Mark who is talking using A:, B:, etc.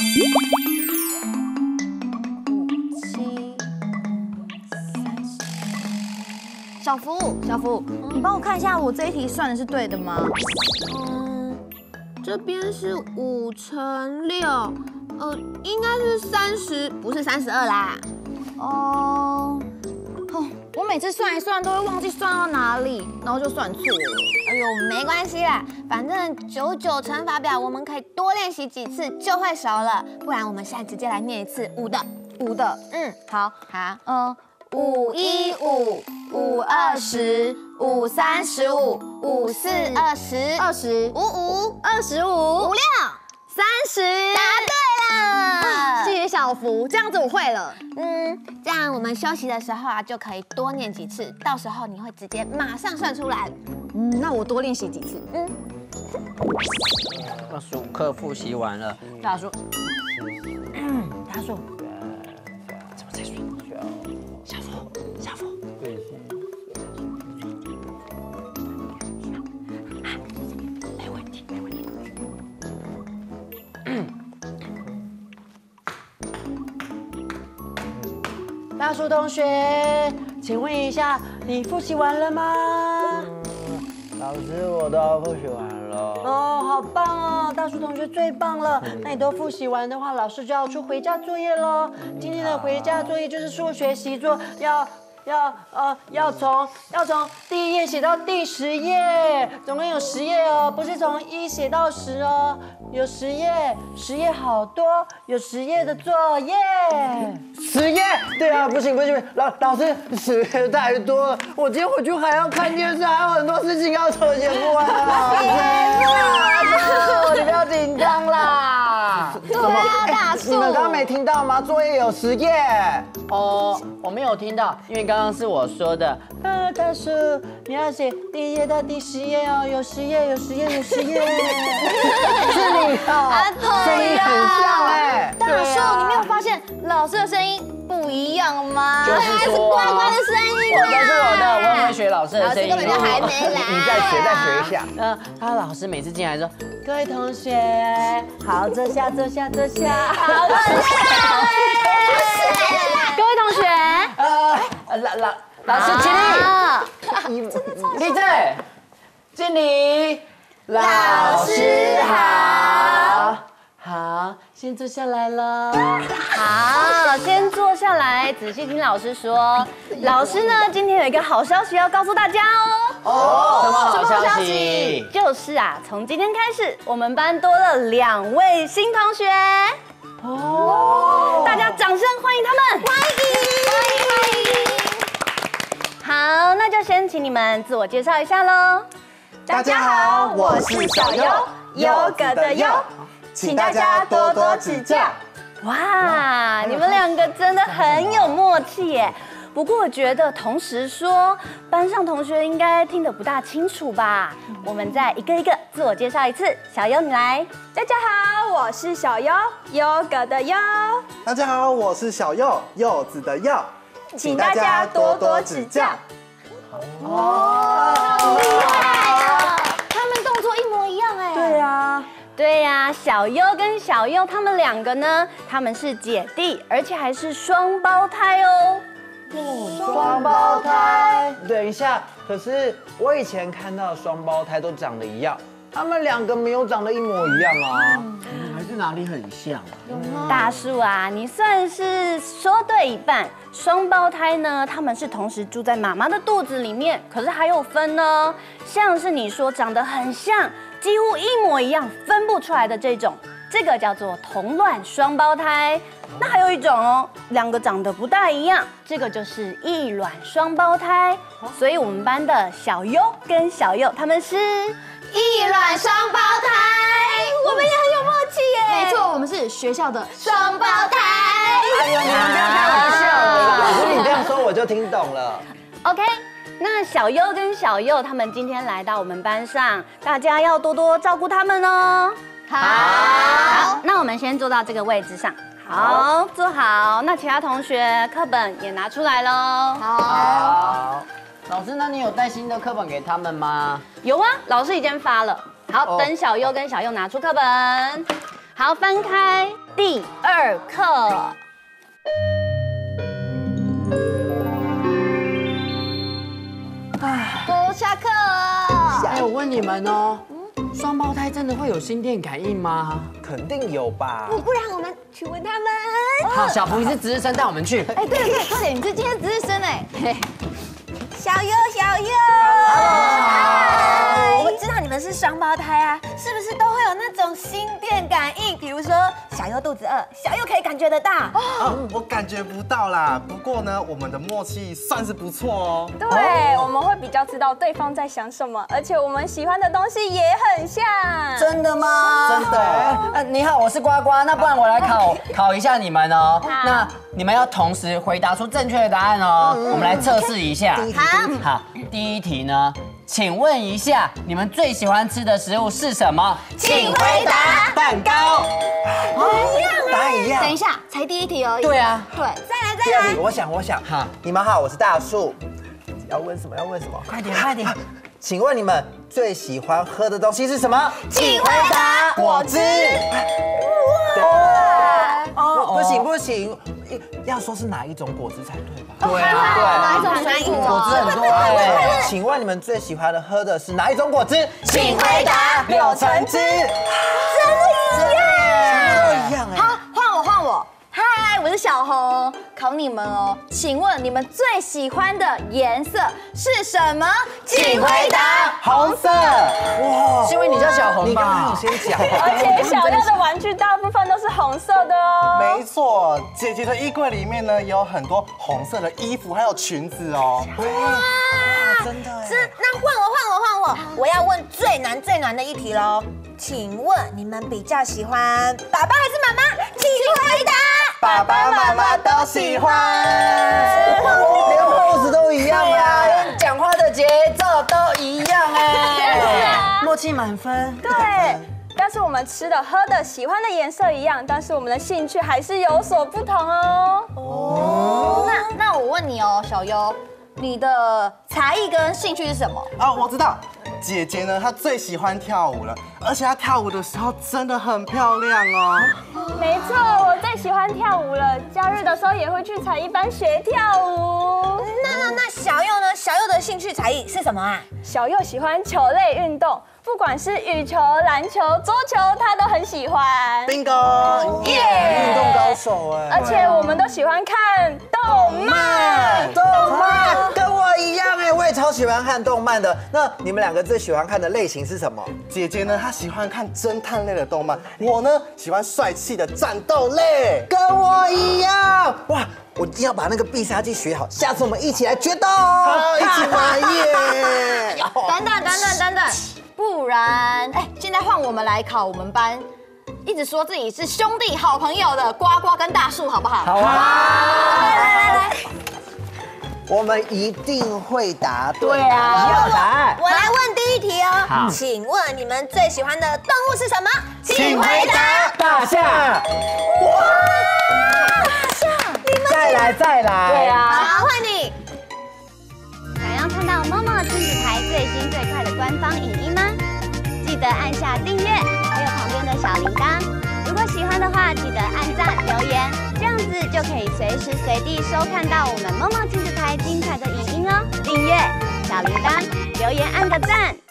A: 小福，你帮我看一下，我这一题算的是对的吗？
B: 这边是5乘6，应该是30，不是32啦。
A: 我每次算一算都会忘记算到哪里，然后就算错了。
B: 哎呦，没关系啦，反正99乘法表我们可以多练习几次就会熟了。不然我们现在直接来念一次5的。
A: 好
B: ，5 1 5 5 20 5 35 5 4 20
A: 20
B: 5 5
A: 25
B: 5 6
A: 30，
B: 答对了！
A: 谢谢小福，这样子我会了。
B: 这样我们休息的时候啊，就可以多念几次，到时候你会直接马上算出来。
A: 那我多练习几次。
C: 25课复习完了，
A: 大叔，
C: 怎么才睡？小福，没问题。
D: 大树同学，请问一下，你复习完了吗？
E: 老师，我都要复习完了。
D: 哦，好棒哦，大树同学最棒了。那你都复习完的话，老师就要出回家作业喽。今天的回家作业就是数学习作，要从第1页写到第10页，总共有10页哦，不是从1写到10哦，有10页，10页好多，有10页的作业。
E: 10页？对啊，不行，老师10页太多了，我今天回去还要看电视，还有很多事情要手写不完啊。老师，你不要紧张啦。
A: 对啊，大树，
E: 你们刚刚没听到吗？作业有10页。
D: 哦，我没有听到，因为刚刚是我说的。大叔，你要写第1页到第10页哦，有10页。是你
E: 哦，声音很像哎。
A: 大树，你没有发现老师的声音不一样吗？
C: 就是说，
B: 乖乖的声音
C: 我的，我很会学老师的声音。
B: 老师根本就还没来。
E: 你再学一下。
D: 他老师每次进来说，各位同学，好，坐下。好，
A: 各位同学，
C: 老师起立，立正，敬礼，老师好。
D: 好，先坐下来了。
A: 好，先坐下来，仔细听老师说。老师呢，今天有一个好消息要告诉大家哦。
C: 什么好消息？
A: 就是啊，从今天开始，我们班多了2位新同学。大家掌声欢迎他们！欢迎！好，那就先请你们自我介绍一下喽。
F: 大家好，我是小优，优格的优，请大家多多指教。
A: 哇，你们2个真的很有默契耶。不过我觉得同时说，班上同学应该听得不大清楚吧？我们再一个一个自我介绍一次。小优，你来。
F: 大家好，我是小优，优格的优。
G: 大家好，我是小柚，柚子的柚，
F: 请大家多多指教。
A: 好厉害啊！他们动作一模一样哎。对呀，小优跟小佑他们2个呢，他们是姐弟，而且还是双胞胎哦。
E: 双胞胎？等一下，可是我以前看到的双胞胎都长得一样，他们2个没有长得一模一样啊。
C: 还是哪里很像啊？
A: 大树啊，你算是说对一半。双胞胎呢，他们是同时住在妈妈的肚子里面，可是还有分呢。像是你说长得很像，几乎一模一样，分不出来的这种，这个叫做同卵双胞胎。那还有一种哦，2个长得不大一样，这个就是异卵双胞胎。所以我们班的小优跟小佑他们是
B: 异卵双胞胎，
A: 我们也很有默契耶。
F: 没错，我们是学校的
B: 双胞胎。
E: 哎呀，你们不要开玩笑的啦！老师你这样说我就听懂了。
A: OK， 那小优跟小佑他们今天来到我们班上，大家要多多照顾他们哦。好，那我们先坐到这个位置上。好，坐好。那其他同学课本也拿出来喽。
C: 好。老师，那你有带新的课本给他们吗？
A: 有啊，老师已经发了。好，等小优跟小佑拿出课本。 好，翻开第2课。
B: 都下课了。
D: 哎，我问你们哦，双胞胎真的会有心电感应吗？
E: 肯定有吧？
B: 不然我们去问他们。
D: 好，小福你是值日生，带我们去。
B: 哎，对，快点，你是今天值日生哎。小优，我们知道你们是双胞胎啊，是不是都会有那种心电感应？比如说小优肚子饿，小优可以感觉得到。
G: 我感觉不到啦，不过呢，我们的默契算是不错哦。
H: 对，我们会比较知道对方在想什么，而且我们喜欢的东西也很像。
E: 真的吗？真的。
C: 你好，我是呱呱，那不然我来考一下你们哦。那你们要同时回答出正确的答案哦。我们来测试一下。好，第一题呢，请问一下，你们最喜欢吃的食物是什么？
B: 请回答。
C: 蛋糕。
E: 答案一样。
B: 等一下，才第一题而已。
C: 对啊。
B: 对，再来。
E: 第二题，我想。
C: 好，
E: 你们好，我是大树。要问什么？
C: 快点。
E: 请问你们最喜欢喝的东西是什么？
B: 请回答。
E: 果汁。不行，要说是哪一种果汁才对吧？
C: 对啊。
B: 哪一种？
C: 果汁很多哎。
E: 请问你们最喜欢的喝的是哪一种果汁？
B: 请回答。
E: 柳橙汁。真的一样哎。
A: 好，换我。嗨，我是小红，考你们哦。请问你们最喜欢的颜色是什么？
B: 请回答。
E: 红色。哇，
C: 是因为你叫小红
E: 你刚刚有
C: 吧？
E: 先讲。
H: 而且小优的玩具大部分都是红色的哦。
G: 没错，姐姐的衣柜里面呢也有很多红色的衣服，还有裙子哦。
E: 真的哎。
B: 那换我，我要问最难的一题喽。请问你们比较喜欢爸爸还是妈妈？请回答。
E: 爸爸妈妈都喜欢，连 pose 都一样呀，
C: 连讲话的节奏都一样哎。
D: 默契满分。
H: 对，但是我们吃的、喝的、喜欢的颜色一样，但是我们的兴趣还是有所不同哦。
A: 那我问你哦，小优，你的才艺跟兴趣是什么？
G: 我知道，姐姐呢她最喜欢跳舞了，而且她跳舞的时候真的很漂亮哦。
H: 没错，我最喜欢跳舞了，假日的时候也会去才艺班学跳舞。
B: 那小佑呢？小佑的兴趣才艺是什么啊？
H: 小佑喜欢球类运动，不管是羽球、篮球、桌球，他都很喜欢。
G: bingo，
E: 运动高手哎。
H: 而且我们都喜欢看动漫。
E: 跟我一样哎，我也超喜欢看动漫的。那你们两个最喜欢看的类型是什么？
G: 姐姐呢她喜欢看侦探类的动漫，我呢喜欢帅气的战斗类。
E: 跟我一样哇！我一定要把那个必杀技学好，下次我们一起来决斗。好，一起玩耶！
A: 等等，不然，现在换我们来考我们班一直说自己是兄弟好朋友的呱呱跟大树，好不好？
C: 好啊！
A: 来，
E: 我们一定会答对。
C: 对啊，要答案。
B: 我来问第一题哦。
C: 好
B: 请问你们最喜欢的动物是什么？
C: 请回答。大象。哇！再来。
H: 对啊。
B: 好，换你。
A: 想要看到猫猫亲子台最新最快的官方影音吗？记得按下订阅，还有旁边的小铃铛。如果喜欢的话，记得按赞留言，这样子就可以随时随地收看到我们猫猫亲子台精彩的影音哦。订阅、小铃铛、留言按个赞。